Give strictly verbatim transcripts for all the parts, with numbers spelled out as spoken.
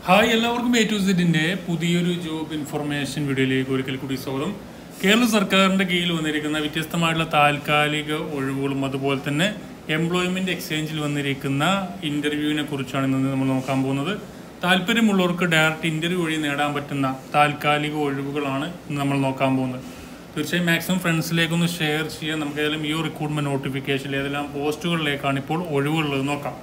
Hi എല്ലാവർക്കും A to സെഡിൻ്റെ പുതിയൊരു job information വീഡിയോയിലേക്ക് ഒരിക്കൽ കൂടി സ്വാഗതം. കേരള സർക്കാരിൻ്റെ കീഴിൽ വന്നിരിക്കുന്ന വ്യത്യസ്തമായിട്ടുള്ള താൽക്കാലിക ഒഴിവുകളും അതുപോലെ തന്നെ എംപ്ലോയ്മെൻറ്റ് എക്സ്ചേഞ്ചിൽ വന്നിരിക്കുന്ന ഇൻ്റർവ്യൂവിനെ കുറിച്ചാണ് ഇന്ന് നമ്മൾ നോക്കാൻ പോകുന്നത്. താല്പര്യമുള്ളവർക്ക് ഡയറക്റ്റ് ഇൻ്റർവ്യൂ വഴി നേടാൻ പറ്റുന്ന താൽക്കാലിക ഒഴിവുകളാണ് ഇന്ന് നമ്മൾ നോക്കാൻ പോകുന്നത്. തീർച്ചയായും മാക്സിമം ഫ്രണ്ട്സിലേക്കൊന്ന് ഷെയർ ചെയ്യാൻ. നമുക്ക് ഏതെങ്കിലും ഈ റിക്രൂട്ട്മെൻറ്റ് നോട്ടിഫിക്കേഷനിൽ ഏതെല്ലാം പോസ്റ്റുകളിലേക്കാണ് ഇപ്പോൾ ഒഴിവുള്ളത് നോക്കാം.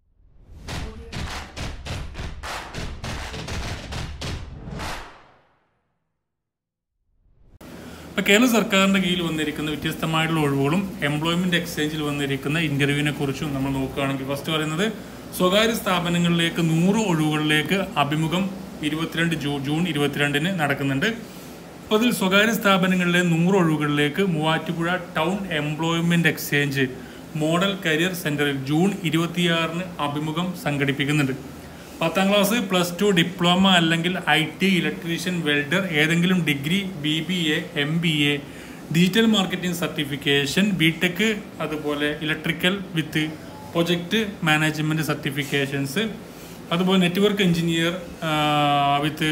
ഇപ്പോൾ കേരള സർക്കാരിൻ്റെ കീഴിൽ വന്നിരിക്കുന്ന വ്യത്യസ്തമായിട്ടുള്ള ഒഴിവുകളും എംപ്ലോയ്മെൻറ്റ് എക്സ്ചേഞ്ചിൽ വന്നിരിക്കുന്ന ഇൻ്റർവ്യൂവിനെ കുറിച്ചും നമ്മൾ നോക്കുകയാണെങ്കിൽ ഫസ്റ്റ് പറയുന്നത് സ്വകാര്യ സ്ഥാപനങ്ങളിലേക്ക് നൂറ് ഒഴിവുകളിലേക്ക് അഭിമുഖം ഇരുപത്തിരണ്ട് ജൂ ജൂൺ ഇരുപത്തിരണ്ടിന് നടക്കുന്നുണ്ട്. അപ്പോൾ അതിൽ സ്വകാര്യ സ്ഥാപനങ്ങളിലെ നൂറ് ഒഴിവുകളിലേക്ക് Muvattupuzha town employment exchange model career സെൻറ്ററിൽ ജൂൺ ഇരുപത്തിയാറിന് അഭിമുഖം സംഘടിപ്പിക്കുന്നുണ്ട്. പത്താം ക്ലാസ് പ്ലസ് ടു ഡിപ്ലോമ അല്ലെങ്കിൽ ഐ ടി ഇലക്ട്രീഷ്യൻ വെൽഡർ ഏതെങ്കിലും degree B B A M B A digital marketing certification B tech അതുപോലെ electrical with project management certifications അതുപോലെ network engineer with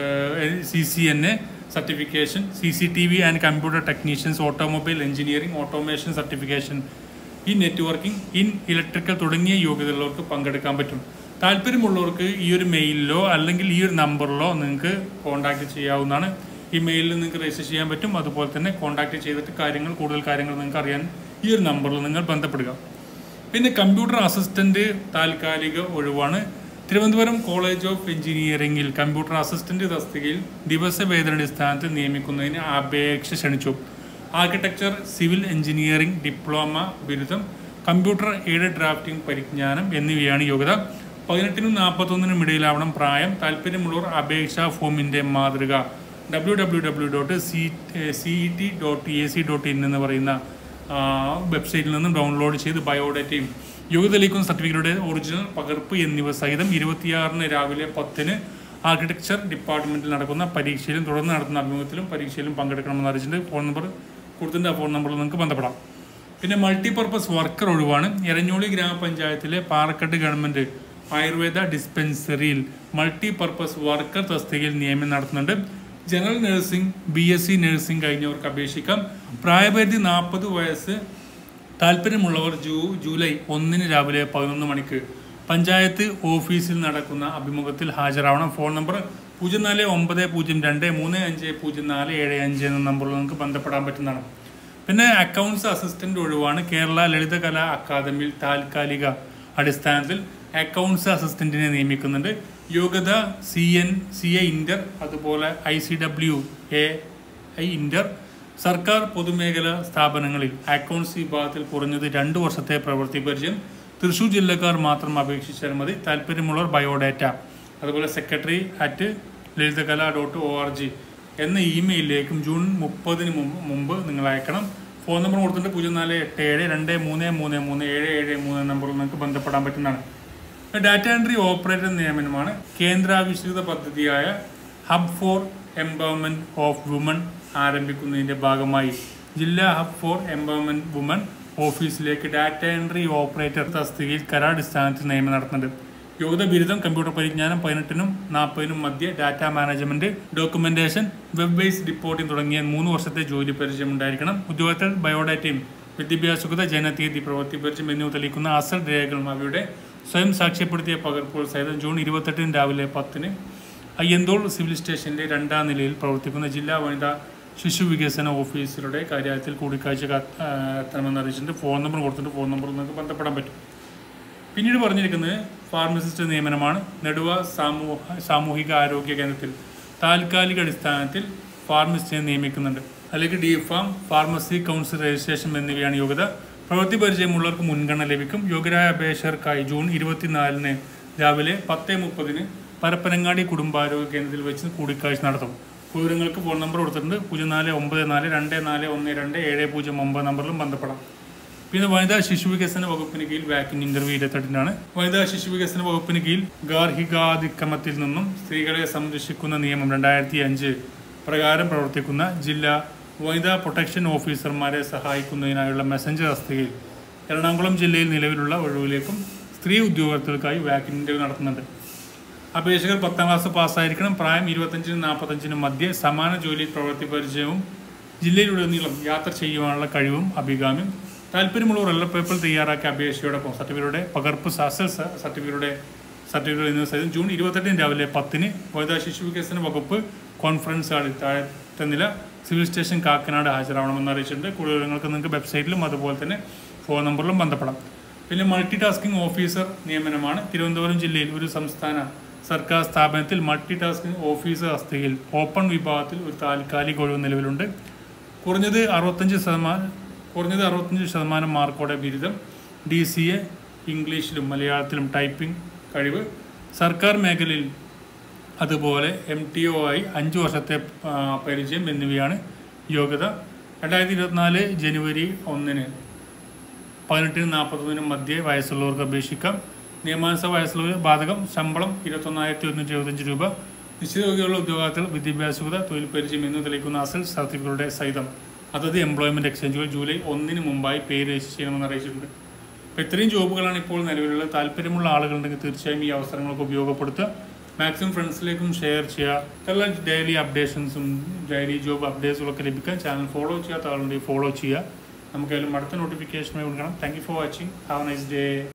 C C N A certification C C T V and computer technicians automobile engineering automation certification in networking in electrical തുടങ്ങിയ യോഗ്യതയുള്ളവർക്ക് പങ്കെടുക്കാൻ പറ്റും. താല്പര്യമുള്ളവർക്ക് ഈ ഒരു മെയിലിലോ അല്ലെങ്കിൽ ഈ ഒരു നമ്പറിലോ നിങ്ങൾക്ക് കോൺടാക്റ്റ് ചെയ്യാവുന്നതാണ്. ഈ മെയിലിൽ നിങ്ങൾക്ക് രജിസ്റ്റർ ചെയ്യാൻ പറ്റും. അതുപോലെ തന്നെ കോൺടാക്റ്റ് ചെയ്തിട്ട് കാര്യങ്ങൾ കൂടുതൽ കാര്യങ്ങൾ നിങ്ങൾക്ക് അറിയാൻ ഈ ഒരു നമ്പറിൽ നിങ്ങൾ ബന്ധപ്പെടുക. പിന്നെ കമ്പ്യൂട്ടർ അസിസ്റ്റൻറ്റ് താൽക്കാലിക ഒഴിവാണ്. തിരുവനന്തപുരം കോളേജ് ഓഫ് എഞ്ചിനീയറിംഗിൽ കമ്പ്യൂട്ടർ അസിസ്റ്റൻറ്റ് തസ്തികയിൽ ദിവസവേതനാടിസ്ഥാനത്തിൽ നിയമിക്കുന്നതിന് അപേക്ഷ ക്ഷണിച്ചു. ആർക്കിടെക്ചർ സിവിൽ എഞ്ചിനീയറിംഗ് ഡിപ്ലോമ ബിരുദം കമ്പ്യൂട്ടർ എയ്ഡഡ് ഡ്രാഫ്റ്റിംഗ് പരിജ്ഞാനം എന്നിവയാണ് യോഗ്യത. പതിനെട്ടിനും നാൽപ്പത്തൊന്നിനും ഇടയിലാവണം പ്രായം. താല്പര്യമുള്ളവർ അപേക്ഷാ ഫോമിൻ്റെ മാതൃക W W W dot C C E T dot A C dot in എന്ന് പറയുന്ന വെബ്സൈറ്റിൽ നിന്നും ഡൗൺലോഡ് ചെയ്ത് ബയോഡേറ്റയും യോഗ്യത തെളിയിക്കുന്ന സർട്ടിഫിക്കറ്റുടെ ഒറിജിനൽ പകർപ്പ് എന്നിവ സഹിതം ഇരുപത്തിയാറിന് രാവിലെ പത്തിന് ആർക്കിടെക്ചർ ഡിപ്പാർട്ട്മെൻറ്റിൽ നടക്കുന്ന പരീക്ഷയിലും തുടർന്ന് നടത്തുന്ന അഭിമുഖത്തിലും പരീക്ഷയിലും പങ്കെടുക്കണമെന്ന് അറിയിച്ചിട്ടുണ്ട്. ഫോൺ നമ്പർ കൊടുത്തിട്ടുണ്ട്. ആ ഫോൺ നമ്പറിൽ നിങ്ങൾക്ക് ബന്ധപ്പെടാം. പിന്നെ മൾട്ടിപർപ്പസ് വർക്കർ ഒഴിവാണ്. എരഞ്ഞോളി ഗ്രാമപഞ്ചായത്തിലെ പാറക്കെട്ട് ഗവൺമെൻറ് ആയുർവേദ ഡിസ്പെൻസറിയിൽ മൾട്ടിപർപ്പസ് വർക്കർ തസ്തികയിൽ നിയമനം നടത്തുന്നുണ്ട്. General nursing B S C nursing കഴിഞ്ഞവർക്ക് അപേക്ഷിക്കാം. പ്രായപരിധി നാൽപ്പത് വയസ്സ്. താല്പര്യമുള്ളവർ ജൂ ജൂലൈ ഒന്നിന് രാവിലെ പതിനൊന്ന് മണിക്ക് പഞ്ചായത്ത് ഓഫീസിൽ നടക്കുന്ന അഭിമുഖത്തിൽ ഹാജരാവണം. ഫോൺ നമ്പർ പൂജ്യം നാല് ഒമ്പത് പൂജ്യം രണ്ട് മൂന്ന് അഞ്ച് പൂജ്യം നാല് ഏഴ് അഞ്ച് എന്ന നമ്പറിൽ നിങ്ങൾക്ക് ബന്ധപ്പെടാൻ പറ്റുന്നതാണ്. പിന്നെ അക്കൗണ്ട്സ് അസിസ്റ്റൻ്റ് ഒഴിവാണ്. കേരള ലളിതകലാ അക്കാദമിയിൽ താൽക്കാലിക അടിസ്ഥാനത്തിൽ അക്കൗണ്ട്സ് അസിസ്റ്റൻറ്റിനെ നിയമിക്കുന്നുണ്ട്. യോഗ്യത C N C A inter അതുപോലെ I C W A I inter. സർക്കാർ പൊതുമേഖലാ സ്ഥാപനങ്ങളിൽ അക്കൗണ്ട്സ് വിഭാഗത്തിൽ കുറഞ്ഞത് രണ്ട് വർഷത്തെ പ്രവൃത്തി പരിചയം. തൃശ്ശൂർ ജില്ലക്കാർ മാത്രം അപേക്ഷിച്ചാൽ മതി. താല്പര്യമുള്ളവർ ബയോഡാറ്റ അതുപോലെ secretary at Lalithakala dot O R G എന്ന ഇമെയിലിലേക്കും ജൂൺ മുപ്പതിന് മുമ്പ് നിങ്ങൾ അയക്കണം. ഫോൺ നമ്പർ കൊടുത്തിട്ട് പൂജ്യം നാല് എട്ട് ഏഴ് രണ്ട് മൂന്ന് മൂന്ന് മൂന്ന് ഏഴ് ഏഴ് മൂന്ന് നമ്പറിൽ നിങ്ങൾക്ക് ബന്ധപ്പെടാൻ പറ്റുന്നതാണ്. ഡാറ്റ എൻട്രി ഓപ്പറേറ്റർ നിയമനമാണ്. കേന്ദ്രാവിഷ്കൃത പദ്ധതിയായ hub for empowerment of women ആരംഭിക്കുന്നതിൻ്റെ ഭാഗമായി ജില്ലാ ഹബ് ഫോർ എംപവർമെൻറ്റ് വുമൺ ഓഫീസിലേക്ക് ഡാറ്റ എൻട്രി ഓപ്പറേറ്റർ തസ്തികയിൽ കരാടിസ്ഥാനത്തിൽ നിയമനം നടത്തുന്നുണ്ട്. യോഗ്യത ബിരുദം കമ്പ്യൂട്ടർ പരിജ്ഞാനം പതിനെട്ടിനും നാൽപ്പതിനും മധ്യ data management documentation web based reporting തുടങ്ങിയ മൂന്ന് വർഷത്തെ ജോലി പരിചയം ഉണ്ടായിരിക്കണം. ഉദ്യോഗത്തിൽ ബയോഡാറ്റയും വിദ്യാഭ്യാസ ജനതീയതി പ്രവൃത്തി പരിചയം എന്നിവ തെളിയിക്കുന്ന അസൽ രേഖകളും അവയുടെ സ്വയം സാക്ഷ്യപ്പെടുത്തിയ പകർപ്പുകൾ സഹിതം ജൂൺ ഇരുപത്തെട്ടിന് രാവിലെ പത്തിന് അയ്യന്തോൾ സിവിൽ സ്റ്റേഷനിലെ രണ്ടാം നിലയിൽ പ്രവർത്തിക്കുന്ന ജില്ലാ വനിതാ ശിശു വികസന ഓഫീസറുടെ കാര്യത്തിൽ കൂടിക്കാഴ്ച എത്തണമെന്ന് അറിയിച്ചിട്ടുണ്ട്. ഫോൺ നമ്പർ കൊടുത്തിട്ട് ഫോൺ നമ്പറിൽ നിങ്ങൾക്ക് ബന്ധപ്പെടാൻ പറ്റും. പിന്നീട് പറഞ്ഞിരിക്കുന്നത് ഫാർമസിസ്റ്റ് നിയമനമാണ്. നെടുവ സാമൂഹ സാമൂഹിക ആരോഗ്യ കേന്ദ്രത്തിൽ താൽക്കാലിക അടിസ്ഥാനത്തിൽ ഫാർമസിസ്റ്റിനെ നിയമിക്കുന്നുണ്ട്. അല്ലെങ്കിൽ D pharm pharmacy council registration എന്നിവയാണ് യോഗ്യത. പ്രവൃത്തി പരിചയമുള്ളവർക്ക് മുൻഗണന ലഭിക്കും. യോഗ്യരായ അപേക്ഷകർക്കായി ജൂൺ ഇരുപത്തിനാലിന് രാവിലെ പത്ത് മുപ്പതിന് പരപ്പനങ്ങാടി കുടുംബാരോഗ്യ കേന്ദ്രത്തിൽ വെച്ച് കൂടിക്കാഴ്ച നടത്തും. വിവരങ്ങൾക്ക് ഫോൺ നമ്പർ കൊടുത്തിട്ടുണ്ട്. പൂജ്യം നാല് ഒമ്പത് നാല് രണ്ട് നാല് ഒന്ന് രണ്ട് ഏഴ് പൂജ്യം ഒമ്പത് നമ്പറിലും ബന്ധപ്പെടാം. പിന്നെ വനിതാ ശിശു വികസന വകുപ്പിന് കീഴിൽ വാക്കിൻ ഇൻ്റർവ്യൂ ഇരുപത്തെട്ടിനാണ്. വനിതാ ശിശു വികസന വകുപ്പിന് കീഴിൽ ഗാർഹികാതിക്രമത്തിൽ നിന്നും സ്ത്രീകളെ സംരക്ഷിക്കുന്ന നിയമം രണ്ടായിരത്തി അഞ്ച് പ്രകാരം പ്രവർത്തിക്കുന്ന ജില്ലാ വനിതാ പ്രൊട്ടക്ഷൻ ഓഫീസർമാരെ സഹായിക്കുന്നതിനായുള്ള മെസ്സഞ്ചർ തസ്തികയിൽ എറണാകുളം ജില്ലയിൽ നിലവിലുള്ള ഒഴിവിലേക്കും സ്ത്രീ ഉദ്യോഗസ്ഥർക്കായി വാക്കിൻ ഇൻ്റർവ്യൂ നടത്തുന്നുണ്ട്. അപേക്ഷകർ പത്താം ക്ലാസ് പാസ്സായിരിക്കണം. പ്രായം ഇരുപത്തഞ്ചിനും നാൽപ്പത്തഞ്ചിനും മധ്യേ. സമാന ജോലിയിൽ പ്രവൃത്തി പരിചയവും ജില്ലയിലുടനീളം യാത്ര ചെയ്യുവാനുള്ള കഴിവും അഭികാമ്യം. താല്പര്യമുള്ളവർ എല്ലാ പേപ്പർ തയ്യാറാക്കിയ അപേക്ഷയോടൊപ്പം സർട്ടിഫിക്കറ്റുടെ പകർപ്പ് സാസൽ സർട്ടിഫിക്കറ്റുടെ സർട്ടിഫിക്കറ്റ് എന്നിവ സഹിതം ജൂൺ ഇരുപത്തെട്ടിന് രാവിലെ പത്തിന് വനിതാ ശിശു വികസന വകുപ്പ് കോൺഫറൻസ് ഹാളിൽ താഴത്തെ നില സിവിൽ സ്റ്റേഷൻ കാക്കനാട് ഹാജരാവണമെന്ന് അറിയിച്ചിട്ടുണ്ട്. കൂടുതൽ വിവരങ്ങൾക്ക് നിങ്ങൾക്ക് വെബ്സൈറ്റിലും അതുപോലെ തന്നെ ഫോൺ നമ്പറിലും ബന്ധപ്പെടാം. പിന്നെ മൾട്ടി ടാസ്കിംഗ് ഓഫീസർ നിയമനമാണ്. തിരുവനന്തപുരം ജില്ലയിൽ ഒരു സംസ്ഥാന സർക്കാർ സ്ഥാപനത്തിൽ മൾട്ടി ടാസ്കിംഗ് ഓഫീസർ തസ്തികയിൽ ഓപ്പൺ വിഭാഗത്തിൽ ഒരു താൽക്കാലിക ഒഴിവ് നിലവിലുണ്ട്. കുറഞ്ഞത് അറുപത്തഞ്ച് ശതമാനം കുറഞ്ഞത് അറുപത്തഞ്ച് ശതമാനം മാർക്കോടെ ബിരുദം, ഡി സി എ, ഇംഗ്ലീഷിലും മലയാളത്തിലും ടൈപ്പിംഗ് കഴിവ്, സർക്കാർ മേഖലയിൽ അതുപോലെ എം ടി ഒ ആയി അഞ്ച് വർഷത്തെ പരിചയം എന്നിവയാണ് യോഗ്യത. രണ്ടായിരത്തി ഇരുപത്തിനാല് ജനുവരി ഒന്നിന് പതിനെട്ടിനും നാൽപ്പത്തൊന്നിനും മധ്യേ വയസ്സുള്ളവർക്ക് അപേക്ഷിക്കാം. നിയമാനുസൃത വയസ്സുള്ളവർ ബാധകം. ശമ്പളം ഇരുപത്തൊന്നായിരത്തി ഒരുന്നൂറ്റി എഴുപത്തഞ്ച് രൂപ. നിശ്ചിത യോഗ്യതയുള്ള ഉദ്യോഗാർത്ഥികൾ വിദ്യാഭ്യാസ തൊഴിൽ പരിചയം എന്ന് തെളിയിക്കുന്ന അസൽ സർട്ടിഫിക്കറ്റുകളുടെ സഹിതം അതത് എംപ്ലോയ്മെൻറ്റ് എക്സ്ചേഞ്ചുകൾ ജൂലൈ ഒന്നിന് മുമ്പായി പേര് രജിസ്റ്റർ ചെയ്യണമെന്ന് അറിയിച്ചിട്ടുണ്ട്. അപ്പോൾ ഇത്രയും ജോബുകളാണ് ഇപ്പോൾ നിലവിലുള്ളത്. താല്പര്യമുള്ള ആളുകളുണ്ടെങ്കിൽ തീർച്ചയായും ഈ അവസരങ്ങളൊക്കെ ഉപയോഗപ്പെടുത്തുക. മാക്സിമം ഫ്രണ്ട്സിലേക്കും ഷെയർ ചെയ്യുക. എല്ലാ ഡെയിലി അപ്ഡേഷൻസും ഡെയിലി ജോബ് അപ്ഡേറ്റ്സുകളൊക്കെ ലഭിക്കാൻ ചാനൽ ഫോളോ ചെയ്യാത്ത ആളുണ്ടെങ്കിൽ ഫോളോ ചെയ്യുക. നമുക്കെല്ലാം അടുത്ത നോട്ടിഫിക്കേഷനുമായി കൊടുക്കണം. Thank you for watching. Have a nice day.